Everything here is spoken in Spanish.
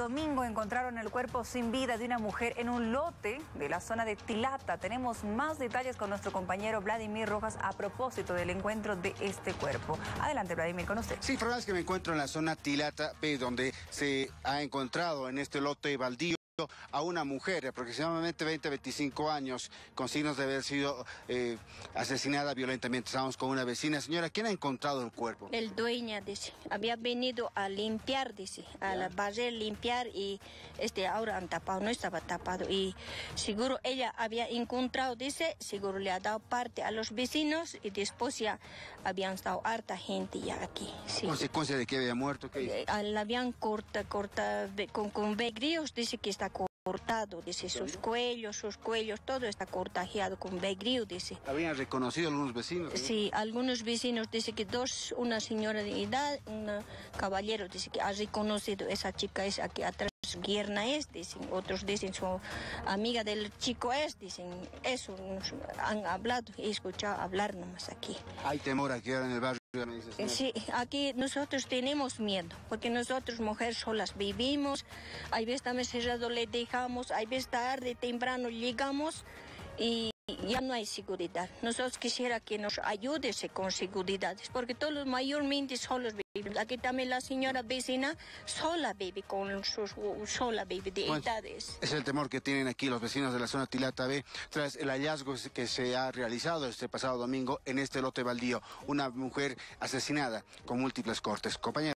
domingo encontraron el cuerpo sin vida de una mujer en un lote de la zona de Tilata. Tenemos más detalles con nuestro compañero Vladimir Rojas a propósito del encuentro de este cuerpo. Adelante, Vladimir, con usted. Sí, Fran, es que me encuentro en la zona Tilata B, donde se ha encontrado en este lote baldío a una mujer de aproximadamente 20-25 años con signos de haber sido asesinada violentamente. Estamos con una vecina. Señora, ¿quién ha encontrado el cuerpo? El dueño, dice, había venido a limpiar, dice, a la barrer, limpiar y ahora han tapado, no estaba tapado y seguro ella había encontrado, dice, seguro le ha dado parte a los vecinos y después ya habían estado harta gente ya aquí. Sí. ¿Consecuencia de que había muerto? ¿Qué? La habían corta con begríos, dice que está cortado, dice, sus cuellos, todo está cortajeado con begrío, dice. ¿Habían reconocido algunos vecinos? Sí, algunos vecinos dicen que una señora de edad, un caballero, dice que ha reconocido esa chica es aquí atrás, Guierna es, dicen, otros dicen su amiga del chico es, dicen, eso han hablado, he escuchado hablar nomás aquí. ¿Hay temor aquí ahora en el barrio? Sí, aquí nosotros tenemos miedo, porque nosotros mujeres solas vivimos, hay veces también cerrado le dejamos, hay veces tarde, temprano llegamos y ya no hay seguridad. Nosotros quisiera que nos ayude con seguridad, porque todos mayormente solos viven. Aquí también la señora vecina sola vive sola vive de edades. Es el temor que tienen aquí los vecinos de la zona Tilata B tras el hallazgo que se ha realizado este pasado domingo en este lote baldío. Una mujer asesinada con múltiples cortes. Compañeros.